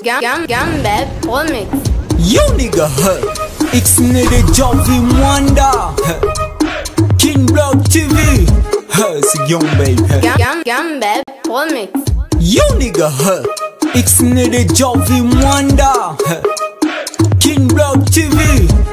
Gambet Remix. Yo nigga, X-Ne de Jovi Mwanda, King Block TV, c'est Young Babe. Gambet Remix. Yo nigga, X-Ne de Jovi Mwanda, King Block TV.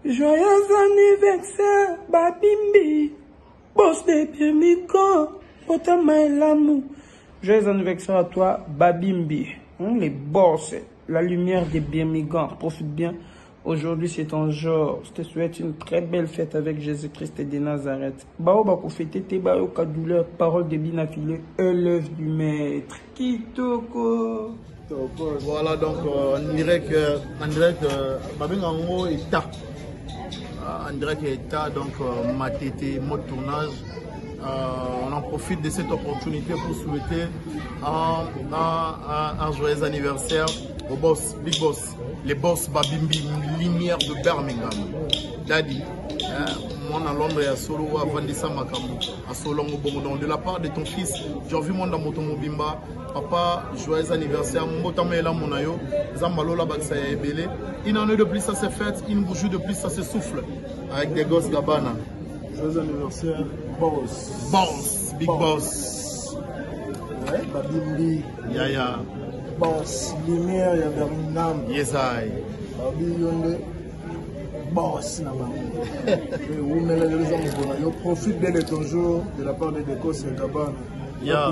Joyeux anniversaire, Babimbi. Boss de Birmingham, Otama et l'amour. Joyeux anniversaire à toi, Babimbi. Les boss, la lumière de Birmingham. Profite bien. Aujourd'hui, c'est ton jour. Je te souhaite une très belle fête avec Jésus-Christ de Nazareth. Bao bako fêter te bao ka douleur, parole de binafilé, élève du maître. Kitoko. Voilà, donc on dirait que Babingango est tard. On dirait qu'il est tard, donc Matete, mode tournage. On en profite de cette opportunité pour souhaiter un joyeux anniversaire au boss, Big Boss, les boss Babimbi, lumière de Birmingham. Daddy, moi à Londres et à Solo, à Vandissa Makambo, à Solongo Bongo. De la part de ton fils, j'ai vu mon Damoto Mobimba. Papa, joyeux anniversaire. Mon Botamela Monayo, Zambalola Baksa et Belé. Une année de plus, ça s'est fait. Une bougie de plus, ça se souffle. Avec des gosses Gabana. Joyeux anniversaire, Boss. Boss, Big Boss. Ouais, Babimbi. Yaya. Boss, lumière, ya Birmingham. Yes, I. Babi Yonde. Boss, là-bas. Yo profite bien de ton jour de la part des gosses et Gabana. Yeah.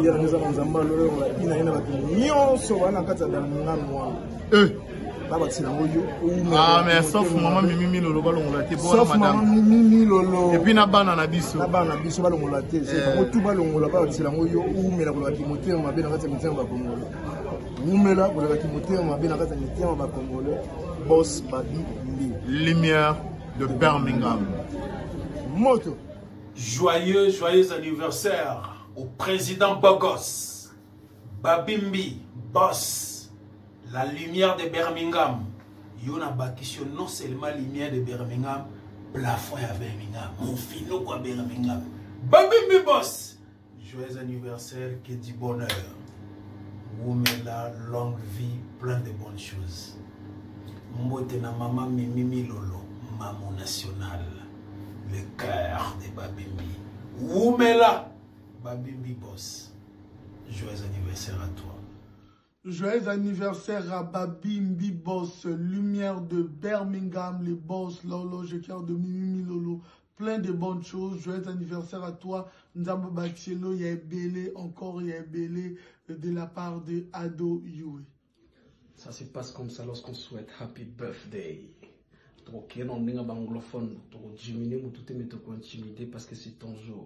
Ah, mais sauf maman Mimi Lolo, sauf maman Mimi Lolo. Et puis na bana na biso. Na bana biso ba longola te. C'est tout ba longola ba tilango yo ou mela ko ki moteur ma bena kata moteur ba Congolais. Ou mela ko ki moteur ma bena kata moteur ba Congolais. Boss Babimbi. Lumière de Birmingham. Moto. Joyeux anniversaire au président Bogos, Babimbi, Boss, la lumière de Birmingham. Yona Bakisho, non seulement lumière de Birmingham, plafond à Birmingham, mon fino quoi Birmingham. Babimbi, Boss, joyeux anniversaire, que du bonheur. Woumela, longue vie, plein de bonnes choses. Mbotena maman Mimi Lolo, maman nationale, le cœur de Babimbi. Woumela, Babimbi Boss, joyeux anniversaire à toi. Joyeux anniversaire à Babimbi Boss, lumière de Birmingham, les boss, Lolo, je cœur de Mimi Lolo, plein de bonnes choses. Joyeux anniversaire à toi, Nzambo Bachielo, Yaebele, encore Yaebele, de la part de Ado Yui. Ça se passe comme ça lorsqu'on souhaite Happy Birthday. Donc, il y a un anglophone, tu vas intimider parce que c'est ton jour.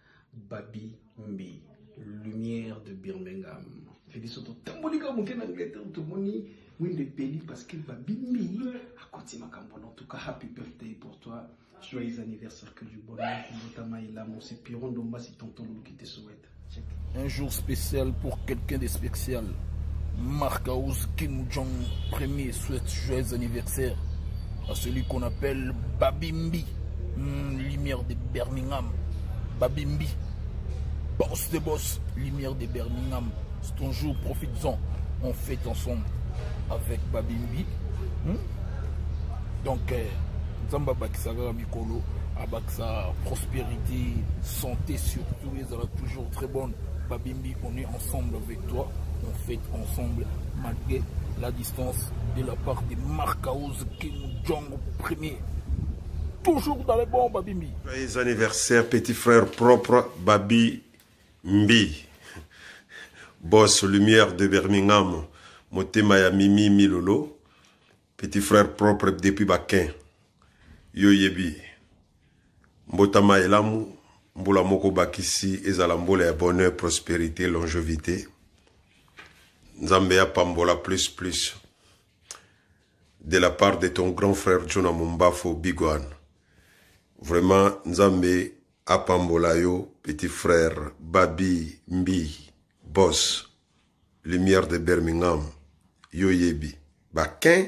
Babimbi, lumière de Birmingham. Félicitations. Tambolika mouken Angleterre, tout le monde win pays parce que Babimbi a continué à camper. En tout cas, happy birthday pour toi. Joyeux anniversaire, que du bonheur. C'est Piron Domba, c'est tonton qui te souhaite. Un jour spécial pour quelqu'un de spécial. Marcaus Kim Jong premier souhaite joyeux anniversaire à celui qu'on appelle Babimbi, lumière de Birmingham. Babimbi, boss de boss, lumière de Birmingham. C'est ton jour, profites-en. On fête ensemble avec Babimbi. Donc, Zamba Bakisara Mikolo, Abaksa, prospérité, santé surtout, ils seront toujours très bonne. Babimbi, on est ensemble avec toi. On fête ensemble malgré la distance de la part de Marcaus Kim Jong premier. Toujours dans les bons, Babimbi. Joyeux anniversaire, petit frère propre, Babimbi. Boss lumière de Birmingham, Motema Mimi Milolo. Petit frère propre depuis Bakin. Yoyebi. Mbotama Elamu, Mbola Moko Bakisi, Ezalambola ya bonheur, prospérité, longévité. Nzambea Pambola plus. De la part de ton grand frère Jonah Mumbafo Bigwan. Vraiment, Nzambe Apambola yo, petit frère Babi Mbi, boss, lumière de Birmingham, Yoyebi. Bakin.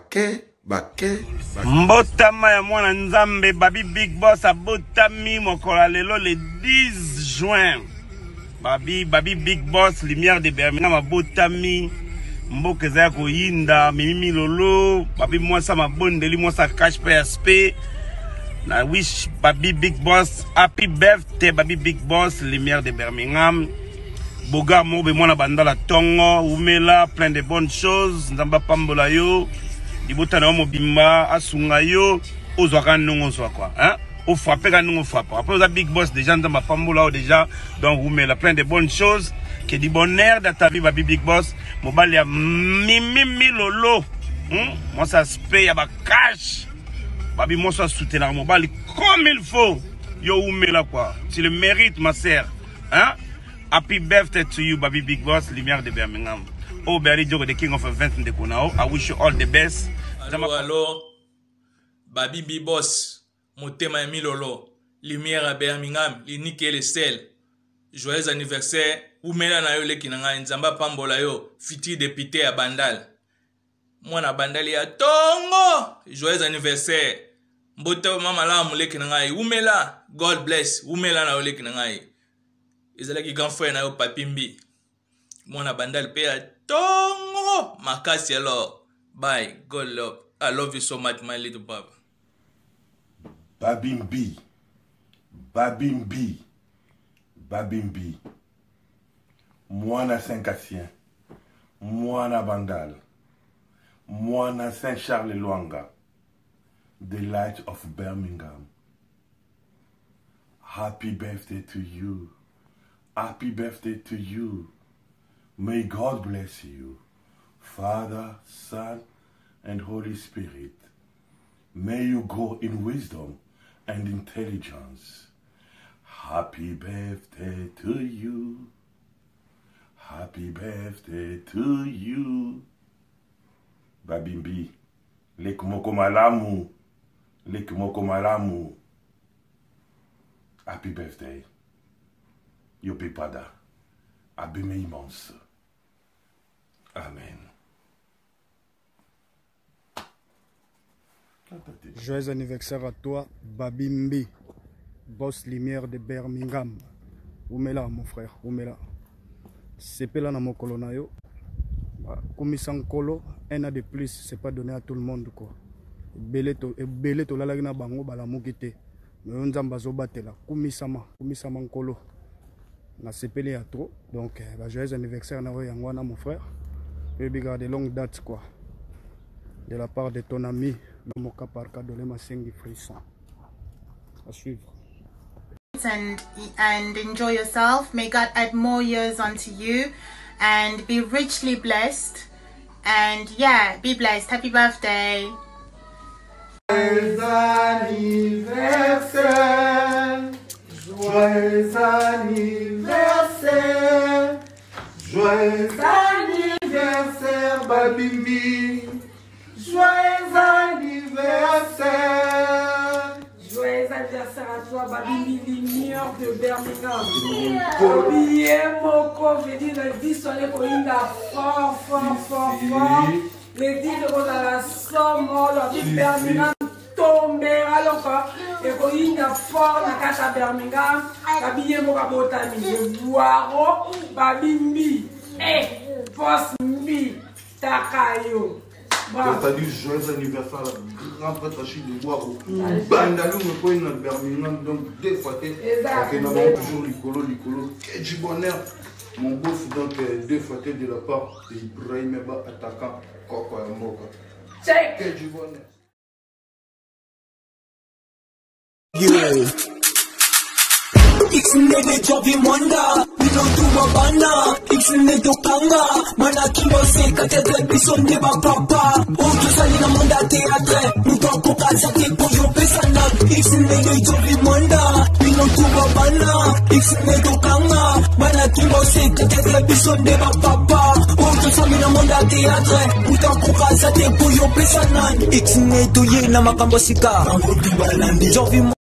Mbotama ya mwana Nzambe Babi Big Boss a botami mokola lelo le 10 juin. Babi Big Boss, lumière de Birmingham a botami. Mboke za koyinda Mimi Lolo, Babi mwasa mabondeli mwasa cash PSP. Na wish Babi Big Boss happy birthday Babi Big Boss, lumière de Birmingham. Boga mobe mwana bandala tongo, umela plein de bonnes choses, Nzamba pambola yo. Dibota na mobimba asunga yo, ozwaka nongo soit quoi hein au frapper quand nous frappe après aux big boss déjà dans ma pambola déjà donc vous mettez plein de bonnes choses que du bonheur dans ta vie babi big boss mobile ya mimi lolo moi ça se paye à ba cash babi moi ça soutenir mobile comme il faut yo vous mettez là quoi tu le mérites ma sœur hein happy birthday to you babi big boss lumière de Birmingham oh Berry Jogo the king of events de Konao I wish you all the best alors babi big boss Motema Milolo, lumière à Birmingham, l'unique et le sel. Joyeux anniversaire, ou mela na yo le kinanga nzamba pambola yo, fiti député à Bandal. Moi na Bandal ya tongo. Joyeux anniversaire. Mbote mama la mule kinanga ou mela, God bless, ou mela na yo le kinanga. Ezala ki grand frère na yo Papimbi. Moi na Bandal pe ya tongo. Makasi alors. Bye, God love. I love you so much my little brother. Babimbi, Babimbi, Babimbi, Moana Saint-Cassien, Moana Bandal, Moana Saint-Charles-Luanga, the light of Birmingham. Happy birthday to you. Happy birthday to you. May God bless you, Father, Son, and Holy Spirit. May you grow in wisdom and intelligence. Happy birthday to you. Happy birthday to you. Babimbi, lekmoko malamu. Lekmoko malamu. Happy birthday. Yopipada. Abime immense. Amen. Joyeux anniversaire à toi, Babimbi, boss lumière de Birmingham. Oumela, mon frère, Oumela. C'est là dans mon colonayo. Comme sans colo, un an de plus, c'est pas donné à tout le monde quoi. Belé to la lagna bango balamukite. Mais on zambazo batela. Kumisama colo. Na sepelé à trop. Donc, joyeux anniversaire na yangwana mon frère. Et puis garder longue date quoi. De la part de ton ami, mon cas par cas de l'Emasengi Frisson. À suivre. And enjoy yourself. May God add more years onto you and be richly blessed. And yeah, be blessed. Happy birthday. Joyeux anniversaire. Joyeux anniversaire. Joyeux anniversaire, Babimbi. Joyeux anniversaire. Joyeux anniversaire à toi, Babimbi, lumière de Birmingham. Oubliez Moko, je dis le 10 soleil pour une fort. Le 10 de la somme, le Birmingham tombera encore. Et pour une fort, la cache à Birmingham, Babimbi Moko Botami. Je boirai Babimbi. Et Boss-Mi, Takayo. T'as dit joyeux anniversaire à la grande prêtre Achille de Boiro. Bandalou me pointe dans Birmingham, donc deux fois que nous avons toujours l'icolo, que du bonheur. Mon boss, donc deux fois de la part d'Ibrahim Eba, attaquant Koko et Moka. Que du bonheur. X-Nede Jovi Mwanda, Minotuma Bana, X-Nede Kanga, Mana Kimose, Katedre Bison de Papa, Ojo Salina Manda Teatre, Mutanko Kazate Poyo Pesana, X-Nede Jovi Mwanda, Minotuma Bana, X-Nede Kanga, Mana Kimose, Katedre Bison de Papa, Ojo Salina Manda Teatre, Mutanko Kazate Poyo Pesana, X-Nede Yena Makambosika, Jovi